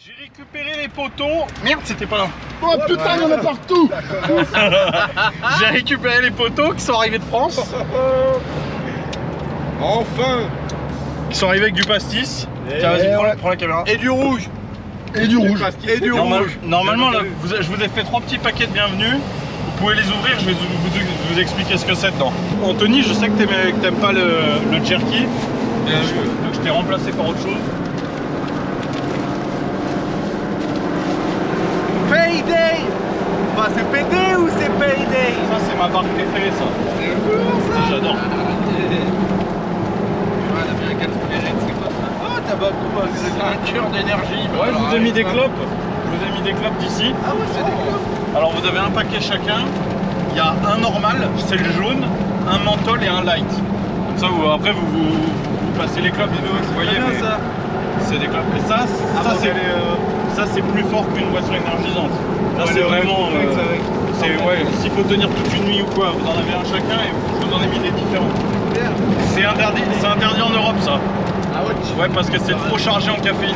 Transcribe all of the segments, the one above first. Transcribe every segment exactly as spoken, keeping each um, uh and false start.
J'ai récupéré les poteaux. Merde, c'était pas là. Oh putain, il y en a partout. J'ai récupéré les poteaux qui sont arrivés de France. Enfin. Qui sont arrivés avec du pastis. Tiens, vas-y, prends, la- prends la caméra. Et du rouge. Et du rouge. Et du Normal, rouge. Normalement, là, vous, je vous ai fait trois petits paquets de bienvenue. Vous pouvez les ouvrir, je vais vous, vous, vous expliquer ce que c'est dedans. Anthony, je sais que t'aimes pas le, le jerky. Et, donc je t'ai remplacé par autre chose. Payday. Bah c'est P D ou c'est Payday? Ça c'est ma barre préférée ça. C'est le couleur ça. J'adore. Oh t'as pas c'est un cœur d'énergie. Ouais, je vous ai mis des clopes. Je vous ai mis des clopes d'ici. Ah ouais, c'est des clopes. Alors vous avez un paquet chacun. Il y a un normal, c'est le jaune, un menthol et un light. Comme ça, vous, après vous, vous, vous passez les clopes, vous voyez. Bien ça. C'est des clopes. Et ça, Ah ça bah, c'est euh... ça c'est plus fort qu'une boisson énergisante. Ça Ouais, c'est vraiment. Euh, c'est ouais. S'il faut tenir toute une nuit ou quoi, vous en avez un chacun et je vous en ai mis des différents. C'est interdit, c'est interdit en Europe ça. Ah ouais. Ouais, parce que c'est trop chargé en caféine.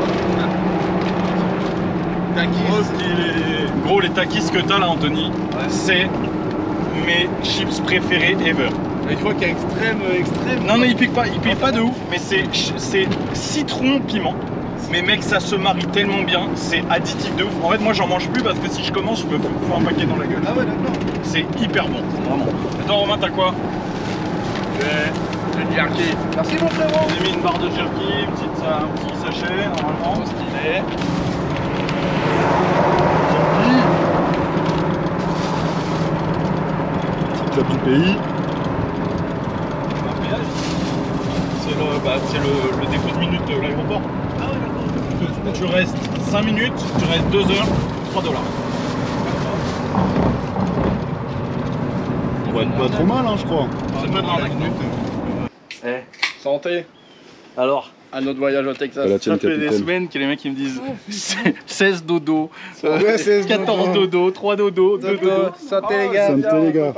Takis. Gros, les takis que t'as là, Anthony, ouais. C'est mes chips préférés ever. Je crois qu'il y a extrême, extrême. Non, non, il pique pas, il pique pas de ouf, mais c'est citron piment. Mais mec, ça se marie tellement bien, c'est additif de ouf. En fait, moi j'en mange plus parce que si je commence, je me fous un paquet dans la gueule. Ah ouais, d'accord. C'est hyper bon, vraiment. Attends, Romain, t'as quoi? Le jerky. Merci mon frérot. J'ai mis une barre de jerky, une petite, un petit sachet, normalement. Stylé. Club du pays. C'est le, bah, le, le dépôt de minutes de l'aéroport. Ah ouais, d'accord. Tu restes cinq minutes, tu restes deux heures, trois dollars. On va être pas trop mal, hein, je crois. C'est pas dans la minute. Eh, santé. Alors, à notre voyage au Texas. Voilà, ça fait capitaine. des semaines que les mecs ils me disent seize dodo, euh, Ouais, seize quatorze dodo, trois dodo, deux dodo. Santé les gars. Santé les gars.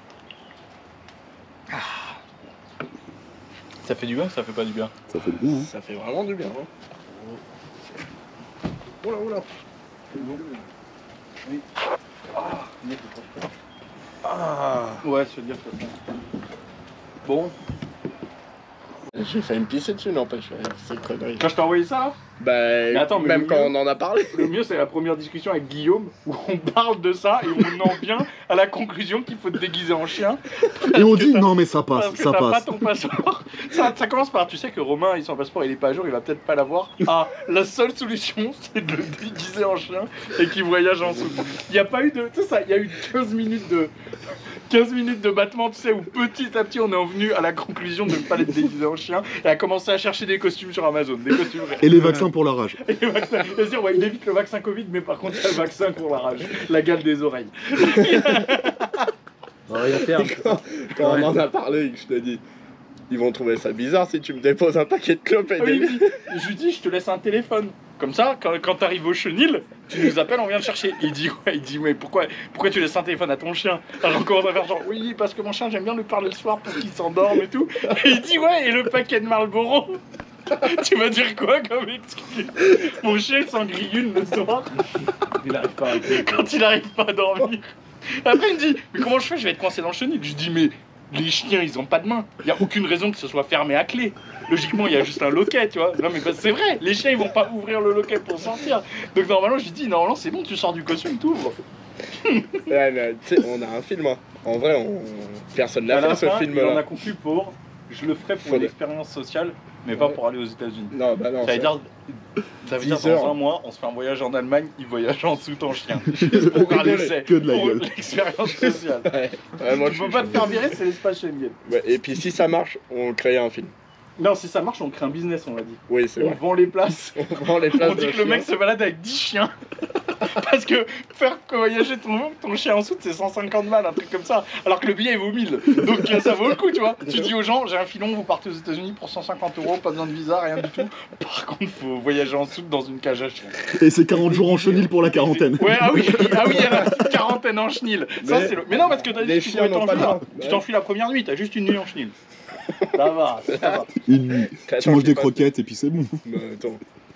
Ça fait du bien ou ça fait pas du bien? Ça fait bien, hein. Ça fait vraiment du bien. Hein. Oula, oula. C'est bon. Oui. Ah, Ah. ouais, je veux dire que ça. Bon. J'ai failli me pisser dessus, n'empêche. C'est une connerie. Quand je t'ai envoyé ça là, Bah, mais attends, mais même le quand mieux- on en a parlé. le mieux c'est la première discussion avec Guillaume où on parle de ça et on en vient à la conclusion qu'il faut te déguiser en chien. Et on que dit t'as- non mais ça Parce passe, que ça t'as pas passe. ton passeport. Ça, ça commence par, tu sais que Romain, il son passeport, il est pas à jour, il va peut-être pas l'avoir. Ah, la seule solution, c'est de le déguiser en chien et qu'il voyage en soute. Il y a pas eu de, tu sais ça, il y a eu quinze minutes de, quinze minutes de battement, tu sais, où petit à petit on est venu à la conclusion de ne pas l'être déguisé en chien et à commencer à chercher des costumes sur Amazon, des costumes. Et les vaccins pour la rage. Et les vaccins. C'est-à-dire, ouais, il évite le vaccin Covid, mais par contre, il y a le vaccin pour la rage, la gale des oreilles. Rien faire. Quand, quand on en a parlé et que je te dis, ils vont trouver ça bizarre si tu me déposes un paquet de clopes et Ah oui, des... il dit- je lui dis, je te laisse un téléphone. Comme ça, quand, quand t'arrives au chenil, tu nous appelles, on vient te chercher. Il dit, ouais, il dit, mais pourquoi, pourquoi tu laisses un téléphone à ton chien? Alors on commence à faire genre, oui, parce que mon chien, j'aime bien lui parler le soir pour qu'il s'endorme et tout. Et il dit, ouais, et le paquet de Marlboro? Tu vas dire quoi comme excuse? Mon chien, il s'en grille une le soir. Il arrive pas à arrêter. Quand il arrive pas à dormir. Après, il me dit, mais comment je fais? Je vais être coincé dans le chenil. Je dis, mais les chiens, ils ont pas de main. Il y a aucune raison que ce soit fermé à clé. Logiquement, il y a juste un loquet, tu vois. Non, mais bah, c'est vrai, les chiens, ils vont pas ouvrir le loquet pour sortir. Donc, normalement, je lui dis, normalement, c'est bon, tu sors du costume, t'ouvres. Ouais, mais, tu sais, on a un film. Hein. En vrai, on... personne À l'a la fait fin, ce il en a film-là. conclu pour, je le ferai pour Faut une le- expérience sociale, mais pas pour aller aux États-Unis. Non, bah non. Ça veut ça- dire, ça veut dire dix heures. dans un mois, on se fait un voyage en Allemagne, il voyage en dessous en chien. Juste pour voir rigoler, l'essai, que de la pour gueule. l'expérience sociale. Ouais. Ouais, moi, Tu je peux suis pas te chaud. faire virer, c'est l'espace Schengen. Ouais, et puis si ça marche, on crée un film. Non, si ça marche, on crée un business, on l'a dit. Oui, c'est On vrai. vend les places. On prend les places On dit de que le mec chien. se balade avec dix chiens. Parce que faire voyager ton, ton chien en soute, c'est cent cinquante balles, un truc comme ça. Alors que le billet, il vaut mille. Donc euh, ça vaut le coup, tu vois. Tu dis aux gens, j'ai un filon, vous partez aux États-Unis pour cent cinquante euros, pas besoin de visa, rien du tout. Par contre, faut voyager en soute dans une cage à chiens. Et c'est quarante jours en chenil pour la quarantaine. Ouais, ah oui, ah oui, il y a la petite quarantaine en chenil. Ça, Mais- c'est le... Mais non, parce que t'as les dit que tu chiens pouvais n'ont pas de t'enfuir. dents. Tu t'enfuis la première nuit, t'as juste une nuit en chenil. Ça va, ça va. Une nuit. Tu Attends, manges j'ai des pas- croquettes et puis c'est bon. Mais attends.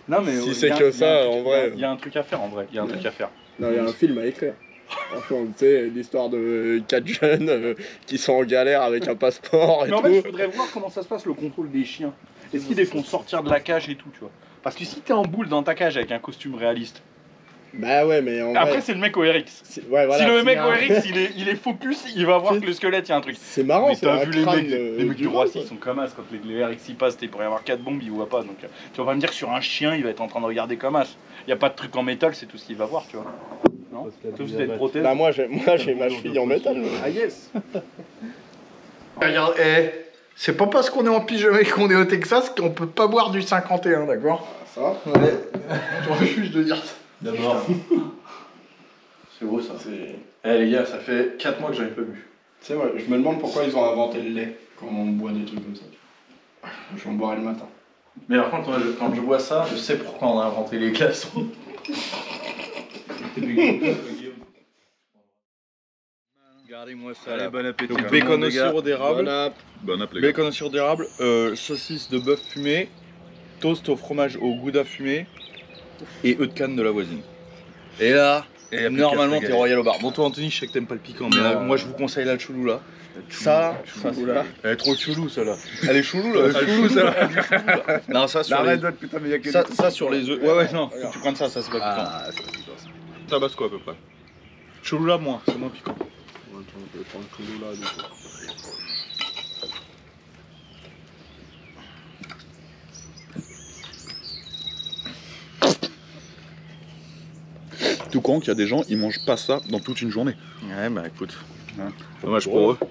Non, mais Si euh, c'est y a un- que y a ça, un truc- en vrai. Il y a un truc à faire en vrai. Il y a un truc à faire. Non, il y a un film à écrire. Franchement, tu sais, l'histoire de quatre jeunes euh, qui sont en galère avec un passeport et Mais en tout. fait, je voudrais voir comment ça se passe le contrôle des chiens. Est-ce qu'ils les font sortir de la cage et tout, tu vois? Parce que si t'es en boule dans ta cage avec un costume réaliste, Bah ouais, mais en après vrai. c'est le mec au R X. c'est- Ouais, voilà, si le s'il mec y a au un- R X il est, il est focus, il va voir que le squelette, il y a un truc. C'est marrant, Mais c'est t'as un vu les crâne, mecs, euh, les mecs du d'humain, Roissy, quoi. ils sont comme as quand les, les R X y passent, il pourrait y avoir quatre bombes, il voit pas. Donc euh, tu vas pas me dire que sur un chien il va être en train de regarder comme as. Il y a pas de truc en métal, c'est tout ce qu'il va voir, tu vois. Non? Sauf si t'as une prothèse. Bah moi j'ai moi j'ai ma cheville en métal. Ah yes. Regarde, eh, c'est pas parce qu'on est en pyjama et qu'on est au Texas qu'on peut pas boire du cinquante et un, d'accord? Ça va? Ouais. Je refuse de dire ça. D'abord. C'est beau ça. Eh les gars, ça fait quatre mois que j'avais pas bu. Tu sais, ouais, je me demande pourquoi ils ont inventé le lait quand on boit des trucs comme ça. Je vais en boire le matin. Mais par contre, moi, je- quand je vois ça, je sais pourquoi on a inventé les glaçons. Regardez-moi ça. Allez, là. bon appétit. Donc Tout bacon le monde, au les gars. sirop d'érable, Bon app. Bon appétit, les gars. bacon au sirop d'érable, euh, saucisse de bœuf fumé, toast au fromage au gouda fumé et œufs de canne de la voisine. Et là, Et applique normalement à t'es régaler. royal au bar. Bon toi Anthony, je sais que t'aimes pas le piquant, mais là, Non. moi je vous conseille la choulou là. Ça, ça c'est- là. elle est trop choulou celle-là. Elle est choulou là. Elle est choulou, celle-là. Non ça sur Arrête les... de putain, mais y'a que ça, des- ça sur les œufs. Ouais ouais non, faut que tu prennes ça, ça c'est pas piquant. Ah, c'est piquant ça. Tabasco à peu près. Choulou là moins, c'est moins piquant. Attends, je vais prendre le colo là. du coup. Tout con qu'il y a des gens, ils mangent pas ça dans toute une journée. Ouais bah écoute. Hein. Dommage pour eux.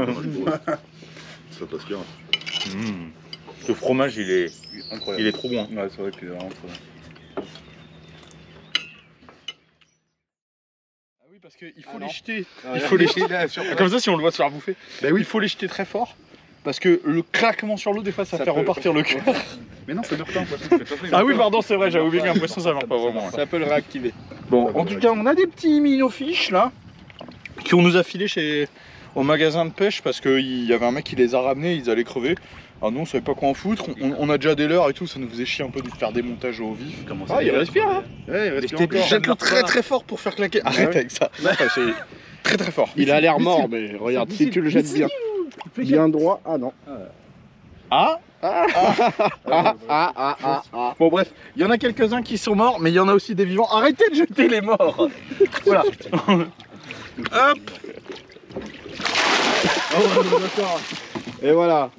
Ça passe bien. Mmh. Ce fromage il est, Incroyable. il est trop bon. Ouais, c'est vrai qu'il est vraiment trop bien. Ah oui parce qu'il faut Ah les non. jeter. Ah, Il faut les jeter. là, sur- Comme ça si on le voit se faire bouffer. Bah oui. Il faut les jeter très fort. Parce que le craquement sur l'eau des fois ça, Ça fait peut- repartir le cœur. Mais non, ça meurt pas un poisson. Ah oui pardon c'est vrai, j'avais oublié qu'un poisson ça meurt pas vraiment. ouais. Ça peut le réactiver. Bon en tout cas on a des petits minofiches là qu'on nous a filés chez au magasin de pêche parce qu'il y avait un mec qui les a ramenés, ils allaient crever. Alors nous on savait pas quoi en foutre, on, on a déjà des leurres et tout, ça nous faisait chier un peu de faire des montages au vif. Comment Ah il respire hein. Ouais, il reste Jette-le encore. jette-le très très fort pour faire claquer. Arrête avec ça. Ouais, c'est très très fort. Il a l'air mort, mais regarde, si tu le jettes bien. Bien droit. Ah non. Ah Ah ah ah ah ah. bon bref, il y en a quelques-uns qui sont morts, mais il y en a aussi des vivants. Arrêtez de jeter les morts. Voilà. Hop. Et voilà.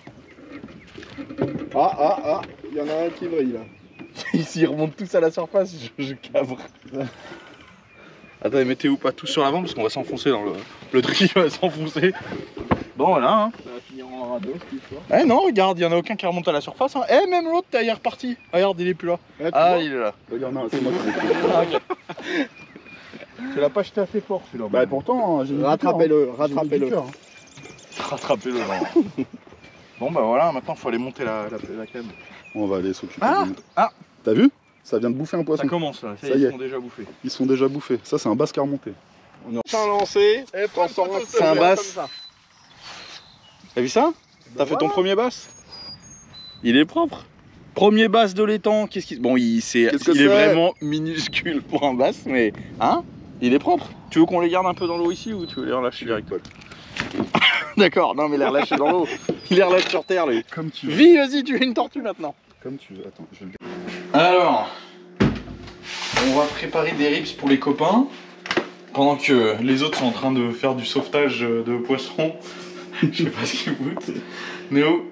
Ah ah ah. Il y en a un qui brille là. Ici ils remontent tous à la surface, je, je cabre. Attendez, mettez-vous pas tous sur l'avant parce qu'on va s'enfoncer dans le... Le truc il va s'enfoncer. Bon voilà hein. Ça va finir en radeau cette histoire. Eh non regarde, il y en a aucun qui remonte à la surface hein. Eh même l'autre il est reparti. Regarde il est plus là. Eh, tu Ah vois il est là. Il y en a un, c'est moi qui l'ai pris. Ah, ok. Tu l'as pas jeté assez fort celui-là. Bah pourtant, j'ai mis du cœur, hein. Rattrapez-le, J'ai mis du rattrapez-le. cœur, hein. Rattrapez-le là. Bon bah voilà, maintenant faut aller monter la, la, la canne. On va aller s'occuper Ah, de... ah. T'as vu? Ça vient de bouffer un Ça poisson. commence là, ça, Ça y y est, est. ils sont déjà bouffés. Ils sont déjà bouffés. Ça, c'est un basse qui a remonté. Sans lancer. C'est un basse. T'as vu ça? T'as fait ton premier basse? Il est propre. Premier basse de l'étang, qu'est-ce qu'il... Bon, il, c'est, Qu'est-ce que il est c'est vraiment minuscule pour un basse, mais... Hein? Il est propre. Tu veux qu'on les garde un peu dans l'eau ici ou tu veux les relâcher direct? D'accord, non mais les relâcher dans l'eau. Il les relâche sur terre lui. Comme tu veux. Vie, vas-y, tu es une tortue maintenant. Comme tu veux. Attends, je vais le... Alors, on va préparer des ribs pour les copains. Pendant que les autres sont en train de faire du sauvetage de poissons. Je sais pas ce qu'ils foutent. Néo.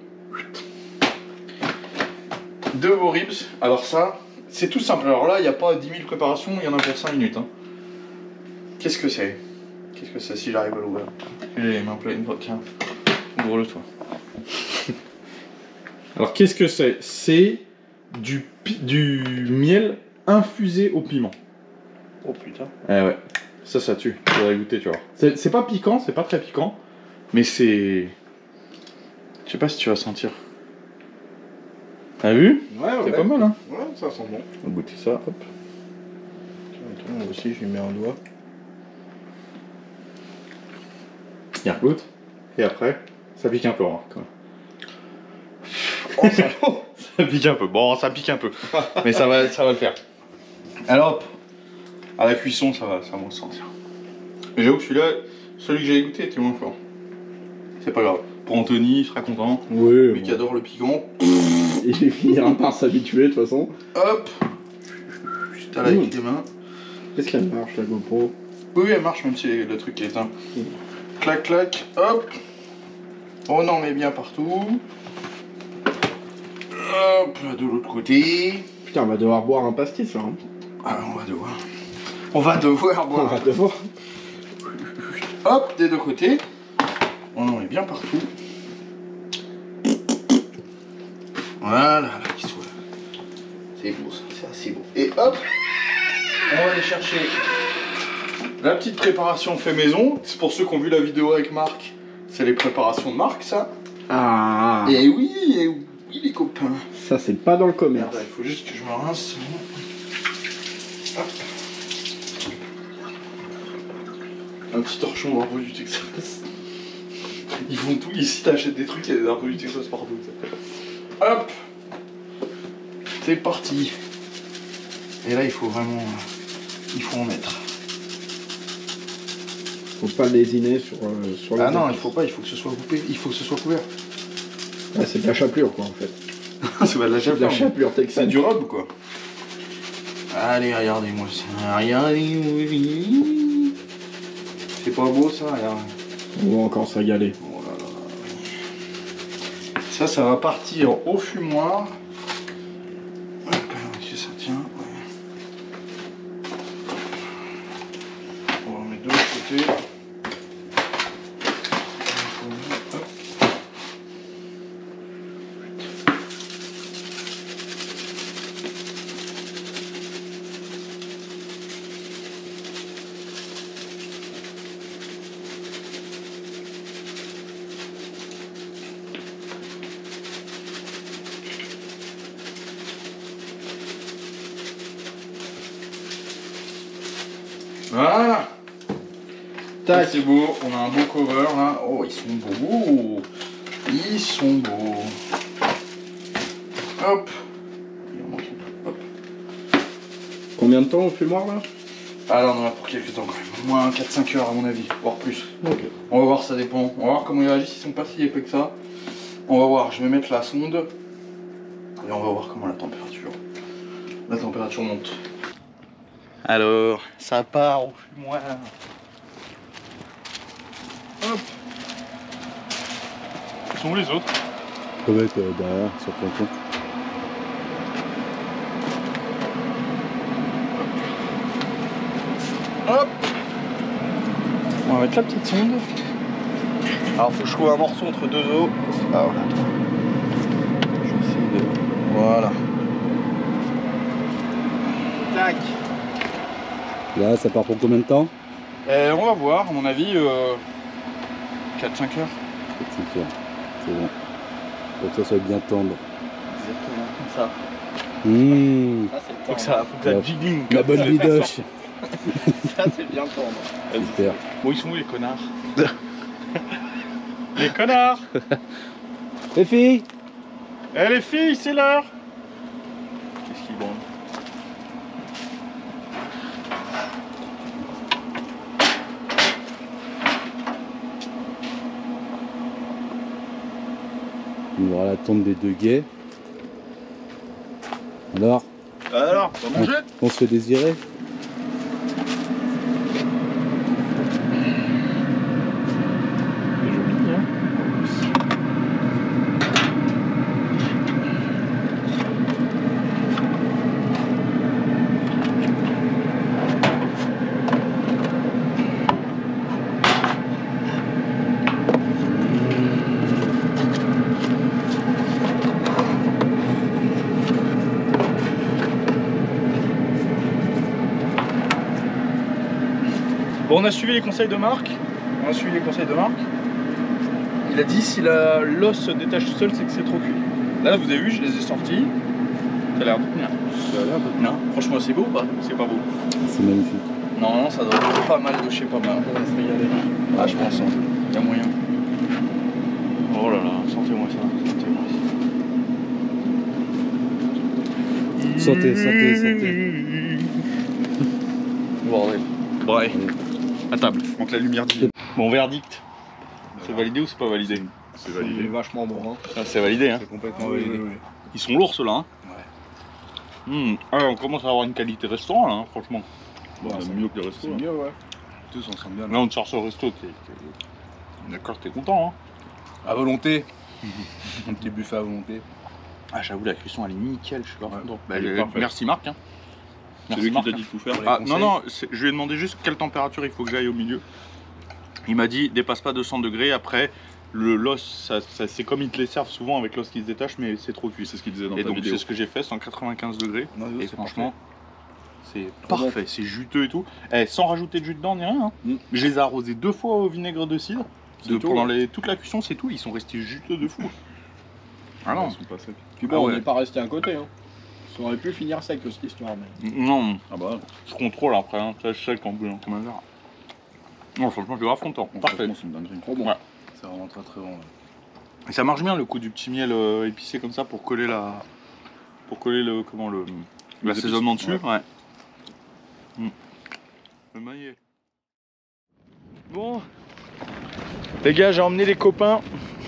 Deux beaux ribs. Alors ça, c'est tout simple. Alors là, il n'y a pas dix mille préparations, il y en a pour cinq minutes. Hein. Qu'est-ce que c'est? Qu'est-ce que c'est si j'arrive à l'ouvrir? J'ai les mains pleines. Tiens, ouvre-le toi. Alors qu'est-ce que c'est? C'est du, pi- du miel infusé au piment. Oh putain. Eh ouais, ça, ça tue. Faudrait goûter, tu vois. C'est c'est pas piquant, c'est pas très piquant, mais c'est... Je sais pas si tu vas sentir. T'as vu? Ouais, ouais. C'est pas mal, hein? Ouais, ça sent bon. On va goûter ça, hop. Tiens, moi aussi, je lui mets un doigt. Il goûte. Et après, ça pique un peu, hein, quand même. Oh, ça Ça pique un peu. Bon, ça pique un peu. Mais ça va, ça va le faire. Alors hop, à la cuisson, ça va, ça va me ressentir. Mais j'avoue que celui-là, celui que j'ai goûté était moins fort. C'est pas grave. Pour Anthony, il sera content. Oui. Lui qui adore le piquant. Il finira par s'habituer de toute façon. Hop. T'as là avec Mmh. les mains. Qu'est-ce qu'elle marche la GoPro? Oui, oui, elle marche même si le truc est éteint. Clac, clac, hop. On en met bien partout. Hop, là de l'autre côté. Putain, on va devoir boire un pastis là. Hein. Ah, on va devoir. On va devoir On boire. va devoir. Hop, des deux côtés. On en met bien partout. Voilà, là, qu'il soit. C'est beau ça, c'est assez beau. Et hop, on va aller chercher la petite préparation fait maison. C'est pour ceux qui ont vu la vidéo avec Marc. C'est les préparations de Marc, ça. Ah. Et oui, et oui, les copains. Ça, c'est pas dans le commerce. Merde, il faut juste que je me rince. Hop. Un petit torchon d'arbres du Texas. Ils font tout. Ici, t'achètes des trucs, il y a des arbres du Texas partout. Hop. C'est parti. Et là, il faut vraiment. Il faut en mettre. Faut pas lésiner sur, euh, sur la Ah non, tête. il faut pas, il faut que ce soit coupé, il faut que ce soit couvert. Ah, c'est de la chapelure quoi en fait. C'est pas de la C'est de la chapelure. chapelure C'est texane. du rub quoi. Allez, regardez-moi ça. Regardez-moi. C'est pas beau ça, regarde. On va encore s'agaler. Oh là là. Ça, ça va partir au fumoir. Hop, est-ce que ça tient? Ouais. On va en mettre de l'autre côté. Hop. Voilà. Tac, c'est beau. On a un beau cover là. Oh, ils sont beaux. Ils sont beaux. Hop. Hop. Combien de temps au fumoir là? Ah là, on en a pour quelques temps quand même. Au moins quatre cinq heures à mon avis, voire plus. Ok. On va voir, ça dépend. On va voir comment ils réagissent. Ils sont pas si épais que ça. On va voir. Je vais mettre la sonde. Et on va voir comment la température. La température monte. Alors, ça part au fumoir. Hop. Où sont les autres? On peut mettre euh, derrière, sur le ponton. Hop. On va mettre la petite sonde. Alors faut que je trouve un morceau entre deux os. Ah voilà. Je vais essayer de. Voilà. Tac. Là, ça part pour combien de temps? Euh, on va voir, à mon avis, euh, quatre cinq heures. C'est sûr. C'est bon. Faut que ça soit bien tendre. Exactement, comme ça. Mmh, Faut que ça, faut que ça Ouais. jiggling. la bonne bidoche. Ça c'est bien tendre. Super. Bon, ils sont où les connards? Les connards. Les filles, Eh les filles, c'est l'heure. Qu'est-ce qu'ils branlent? on aura la tente des deux gays. Alors, Alors, on va manger? on se fait désirer? C'est joli, hein? Bon, on a suivi les conseils de Marc. On a suivi les conseils de Marc. Il a dit si la- l'os se détache tout seul, c'est que c'est trop cuit. Là, vous avez vu, je les ai sortis. Ça a l'air de tenir. Non, franchement, c'est beau ou pas? C'est pas beau. C'est magnifique. Non, non, ça doit être pas mal de chez pas mal. On va se régaler. Ah, je pense, hein. Il y a moyen. Oh là là, sentez-moi ça. Sentez-moi ça. Santé, santé, santé. Bordel. Ouais. À table. Donc la lumière dit. Bon, verdict. C'est validé ou c'est pas validé? C'est Il est validé. vachement bon. Hein. Ah, c'est validé, hein. C'est complètement Oui, validé. oui, oui. Ils sont lourds ceux-là, hein. Ouais. Hmm. Ah, on commence à avoir une qualité restaurant là, hein, franchement. Bon, Ouais, c'est ça- mieux que le resto. C'est hein. mieux, ouais. Tous on sent bien. Là, on te sort ce resto, t'es. t'es- D'accord, t'es content, hein. À volonté. Un petit buffet à volonté. Ah, j'avoue, la cuisson elle est nickel, je suis grave Ouais. content. Elle est euh, parfaite. merci Marc. Hein. C'est Merci lui qui Marc. t'a hein. dit de tout faire. les Ah, conseils. non, non, c'est- je lui ai demandé juste quelle température il faut que j'aille au milieu. Il m'a dit dépasse pas deux cents degrés. Après, le l'os, ça, ça- c'est comme ils te les servent souvent avec l'os qui se détache, mais c'est trop cuit. C'est ce qu'il disait dans Et ta donc, vidéo. c'est ce que j'ai fait, cent quatre-vingt-quinze degrés. Non, Et c'est franchement, c'est Trop bon. parfait, c'est juteux et tout. Eh, sans rajouter de jus dedans ni rien. Hein. Mm. Je les ai arrosés deux fois au vinaigre de cidre. C'est De- tout, pendant ouais. les- toute la cuisson, c'est tout. Ils sont restés juteux de fou. Ah non, Ils sont pas secs. Puis bon, Ah on ouais. n'est pas resté à côté. Hein. Ça aurait pu finir sec cette histoire. Mais... non, Ah bah, je contrôle après. Hein. Ça, je sais qu'en bouillon comme un verre. Non, franchement, je suis grave content. bon, Parfait. franchement, c'est une dinguerie. Trop bon. Ouais. C'est vraiment très très bon. ouais. Et ça marche bien le coup du petit miel euh, épicé comme ça pour coller la, pour coller le comment le Les l'assaisonnement épices, dessus. Ouais. Mm. Le maillet. Bon, les gars, j'ai emmené les copains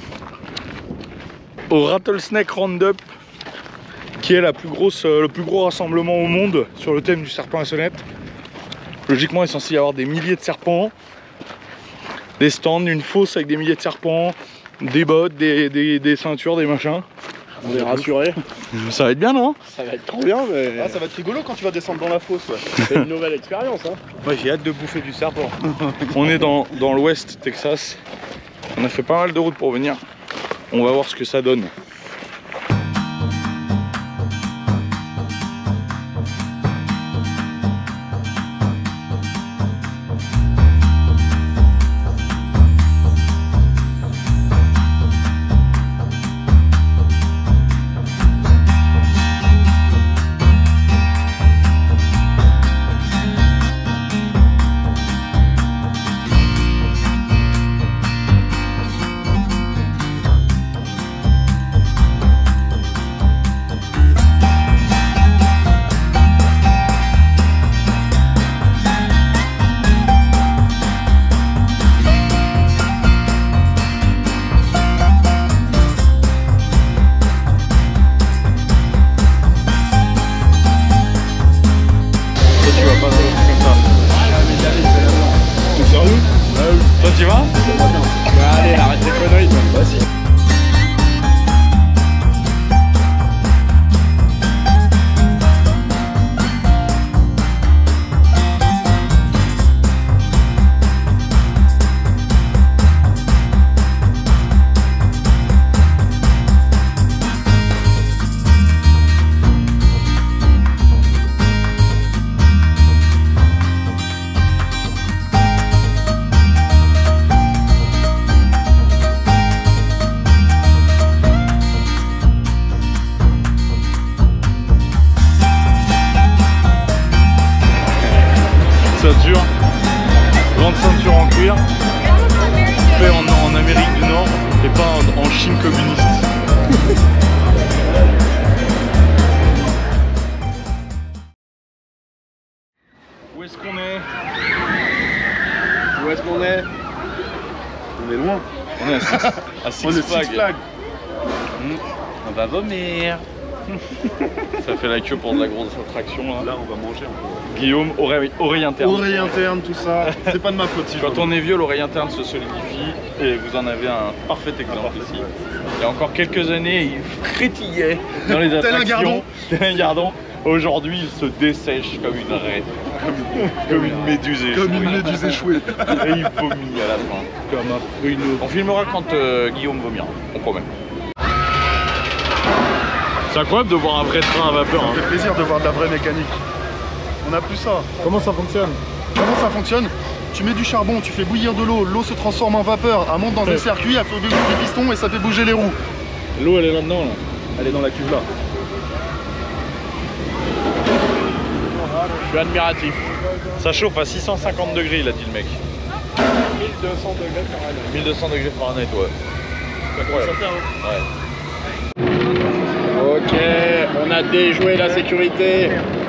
au Rattlesnake Roundup, qui est la plus grosse, euh, le plus gros rassemblement au monde sur le thème du serpent à sonnette. Logiquement, il est censé y avoir des milliers de serpents, des stands, une fosse avec des milliers de serpents, des bottes, des, des, des ceintures, des machins. On est rassurés. Ça va être bien, non? Ça va être trop bien, mais Ah, ça va être rigolo quand tu vas descendre dans la fosse, ouais. c'est une nouvelle expérience. Hein. Moi, j'ai hâte de bouffer du serpent. On est dans, dans l'ouest Texas. On a fait pas mal de routes pour venir. On va voir ce que ça donne. Tu vas pas faire comme ça. T'es sérieux? Toi, tu vas? Allez, arrête tes conneries. Vas-y. Ceinture, grande ceinture en cuir, fait en, en Amérique du Nord et pas en, en Chine communiste. Où est-ce qu'on est? Où est-ce qu'on est? On est loin. On est à Six, à Six On est Flags. Six Flags. On va vomir. Ça fait la queue pour de la grosse attraction là. Là, on va manger un peu. Guillaume, oreille, oreille interne. Oreille interne, tout ça. C'est pas de ma faute si je Quand vois. on est vieux, l'oreille interne se solidifie et vous en avez un parfait exemple ici. Il y a encore quelques années, il frétillait dans les Tel un attractions. gardon. Tel un gardon. Aujourd'hui, il se dessèche comme une raie. Comme une méduse échouée. Comme une méduse échouée. Et il vomit à la fin. Comme un pruneau. On filmera quand euh, Guillaume vomira, on promet. C'est incroyable de voir un vrai train à vapeur. Ça hein. fait plaisir de voir de la vraie mécanique. On n'a plus ça. Comment ça fonctionne? Comment ça fonctionne? Tu mets du charbon, tu fais bouillir de l'eau, l'eau se transforme en vapeur, elle monte dans un circuit, elle fait bouger les pistons et ça fait bouger les roues. L'eau elle est là-dedans là. Elle est dans la cuve là. Je suis admiratif. Ça chauffe à six cent cinquante degrés, il a dit le mec. mille deux cents degrés Fahrenheit. mille deux cents degrés Fahrenheit, ouais. C'est incroyable. Ouais. Ok, Ok, on a déjoué la sécurité.